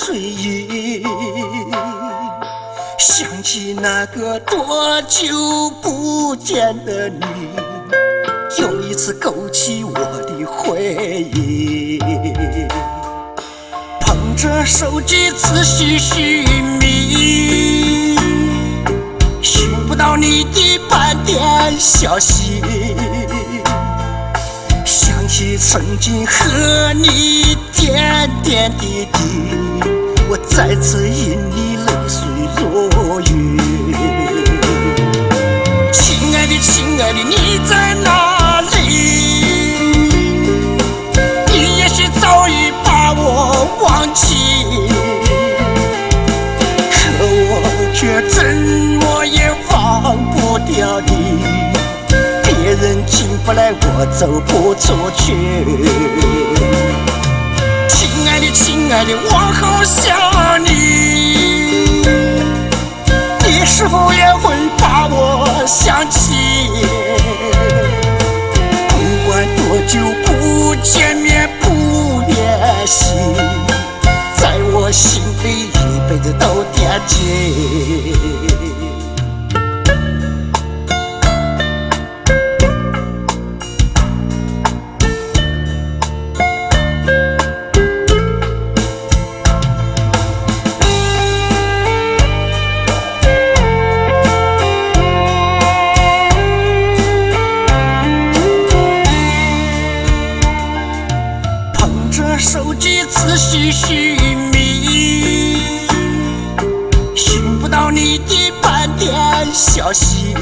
睡意，想起那个多久不见的你，又一次勾起我的回忆。捧着手机仔细寻觅，寻不到你的半点消息。想起曾经和你点点滴滴，我再次因你泪水如雨。亲爱的，亲爱的，你在哪里？你也许早已把我忘记，可我却怎么也忘不掉你。别人进不来，我走不出去。亲爱的，亲爱的，我好想你，你是否也会把我想起？不管多久不见面不联系，在我心里一辈子都惦记。手机仔细寻觅，寻不到你的半点消息。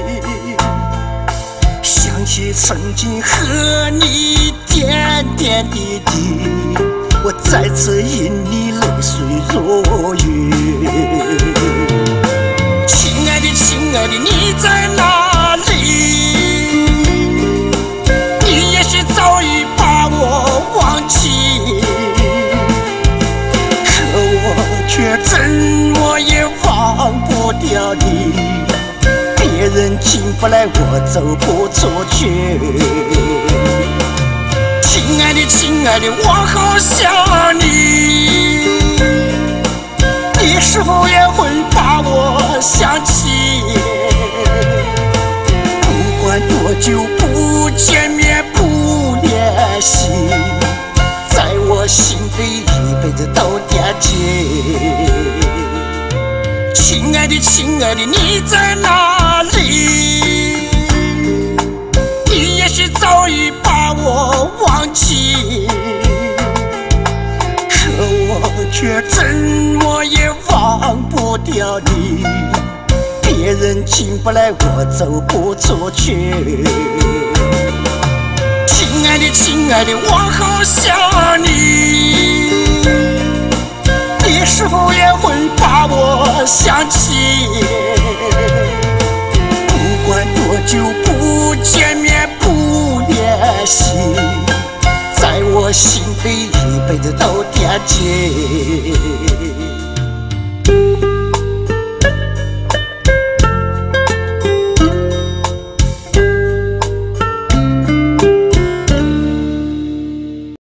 想起曾经和你点点滴滴，我再次因你泪水如雨。亲爱的，亲爱的，你在哪里？你也许早已把我忘记，可我却怎么也忘不掉你。别人进不来，我走不出去。亲爱的，亲爱的，我好想你，你是否也会把我想起？不管多久不见面不联系，在我心里一辈子都惦记。亲爱的，亲爱的，你在哪里？你也许早已把我忘记，可我却怎么也忘不掉你。别人进不来，我走不出去。亲爱的，亲爱的，我好想你，你是否也会把我想起？不管多久不见面不联系，在我心里一辈子都惦记。